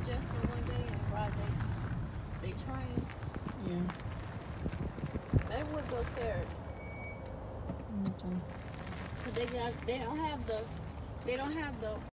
Justin one day and ride they train. Yeah. They would go Saturday. Okay. Cause they don't have the